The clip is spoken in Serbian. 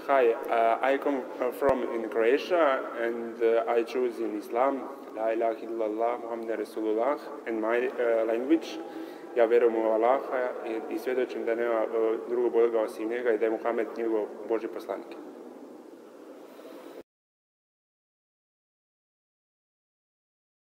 Hi, I come from in Croatia and I choose in Islam, La ilaha illallah, Muhammed Rasulullah, and my language. Ja vjerujem u Allaha i svjedočim da nema drugog Boga osim njega i da je Muhammed njegov Božji poslanik.